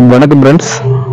வணக்கம் ஃப்ரெண்ட்ஸ்,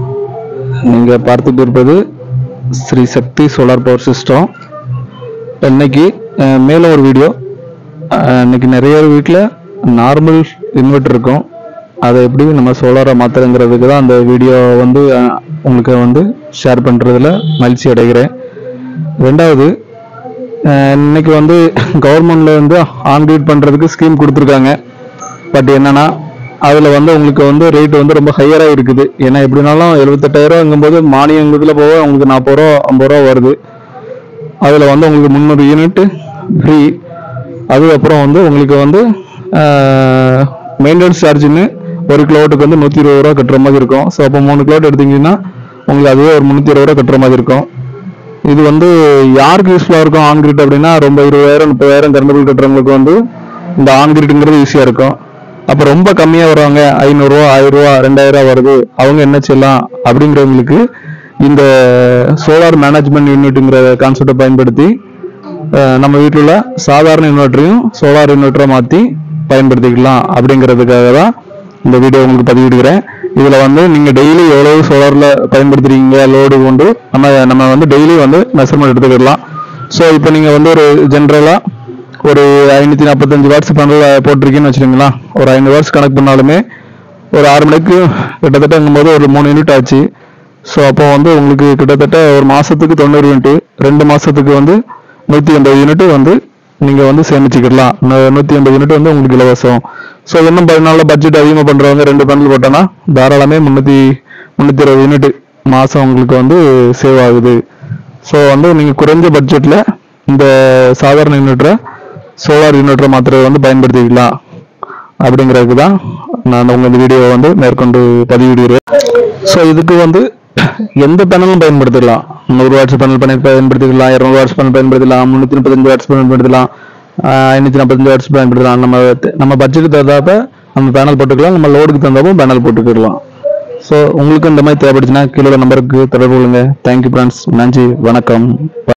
நீங்கள் பார்த்துட்டு இருப்பது Sri Sakthi solar power system. இன்னைக்கு மேலே ஒரு வீடியோ. இன்னைக்கு நிறைய வீட்டில் நார்மல் இன்வெர்டர் இருக்கும், அதை எப்படி நம்ம சோலாராக மாற்றுறங்கிறதுக்கு தான் அந்த வீடியோ உங்களுக்கு ஷேர் பண்ணுறதுல மகிழ்ச்சி அடைகிறேன். ரெண்டாவது, இன்னைக்கு கவர்மெண்ட்ல ஆன்கிரேட் பண்ணுறதுக்கு ஸ்கீம் கொடுத்துருக்காங்க. பட் என்னன்னா அதில் உங்களுக்கு ரேட் ரொம்ப ஹையராக இருக்குது. ஏன்னா எப்படினாலும் 78,000ங்கும்போது மானியத்தில் போக உங்களுக்கு 40 ரூபா 50 ரூபா வருது. அதில் உங்களுக்கு 300 யூனிட் ஃப்ரீ. அதுக்கப்புறம் உங்களுக்கு மெயின்டெனன்ஸ் சார்ஜுன்னு ஒரு கிலோவாட்டுக்கு 120 ரூபா கட்டுற மாதிரி இருக்கும். ஸோ அப்போ 3 கிலோவாட் எடுத்தீங்கன்னா உங்களுக்கு அதுவே ஒரு 320 ரூபா கட்டுற மாதிரி இருக்கும். இது யாருக்கு யூஸ்ஃபுல்லாக இருக்கும் ஆன்கிரிட் அப்படின்னா, ரொம்ப 20,000 30,000 கரண்ட் பில் கட்டுறவங்களுக்கு இந்த ஆன்கிரிட்டுங்கிறது ஈஸியாக இருக்கும். அப்போ ரொம்ப கம்மியாக வருவாங்க, 500 ரூபா 1000 ரூபா 2000 வருது, அவங்க என்ன செய்யலாம் அப்படிங்கிறவங்களுக்கு இந்த சோலார் மேனேஜ்மெண்ட் யூனிட்டுங்கிற கான்செப்டை பயன்படுத்தி நம்ம வீட்டில் உள்ள சாதாரண இன்வெர்டரையும் சோலார் இன்வெர்டரை மாற்றி பயன்படுத்திக்கலாம். அப்படிங்கிறதுக்காக தான் இந்த வீடியோ உங்களுக்கு பதிவிடுகிறேன். இதில் நீங்கள் டெய்லி எவ்வளவு சோலாரில் பயன்படுத்துறீங்க லோடு கொண்டு நம்ம டெய்லி மெஷர்மெண்ட் எடுத்துக்கிடலாம். ஸோ இப்போ நீங்கள் ஒரு ஜென்ரலாக ஒரு 545 வாட்ஸ் பேனல் போட்டிருக்கீங்கன்னு வச்சுருங்களா. ஒரு 500 வாட்ஸ் கனெக்ட் பண்ணாலுமே ஒரு 6 மணிக்கு கிட்டத்தட்டங்கும்போது ஒரு 3 யூனிட் ஆச்சு. ஸோ அப்போ உங்களுக்கு கிட்டத்தட்ட ஒரு மாதத்துக்கு 90 யூனிட், 2 மாதத்துக்கு 180 யூனிட் நீங்கள் சேமிச்சுக்கிடலாம். 180 யூனிட் உங்களுக்கு இலவசம். ஸோ இன்னும் 14 பட்ஜெட் அதிகமாக பண்ணுறவங்க 2 பேனல் போட்டோன்னா தாராளமே 320 யூனிட் மாதம் உங்களுக்கு சேவ் ஆகுது. ஸோ நீங்கள் குறைஞ்ச பட்ஜெட்டில் இந்த சாதாரண இன்வெர்டரை சோலார் இன்வெர்டரை மாத்திரை பயன்படுத்திக்கலாம். அப்படிங்கிறதுக்கு தான் நான் இந்த வீடியோ மேற்கொண்டு பதிவிடுகிறேன். ஸோ இதுக்கு எந்த பேனலும் பயன்படுத்திக்கலாம். 100 வாட்ஸ் பேனல் பயன்படுத்திக்கலாம், 200 வாட்ஸ் பேனல் பயன்படுத்திக்கலாம், 335 வாட்ஸ் பயன்படுத்தலாம், 545 வாட்ஸ் பயன்படுத்தலாம். நம்ம பட்ஜெட் தகுந்தாப்ப நம்ம பேனல் போட்டுக்கலாம், நம்ம லோடுக்கு தகுந்தாப்போ பேனல் போட்டுக்கலாம். ஸோ உங்களுக்கு இந்த மாதிரி தேவைப்படுச்சுன்னா கீழே நம்பருக்கு தொடர்பு கொள்ளுங்க. தேங்க்யூ ஃப்ரெண்ட்ஸ், நன்றி, வணக்கம்.